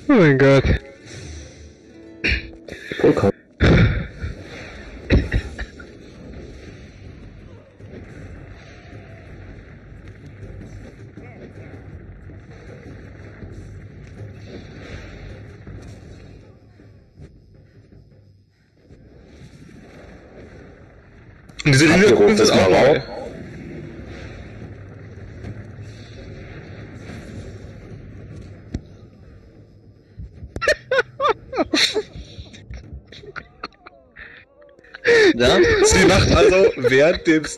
Oh mein Gott. Vollkommen. Und diese Lila-Kugeln sind auch neu. Ja? Sie macht also während dem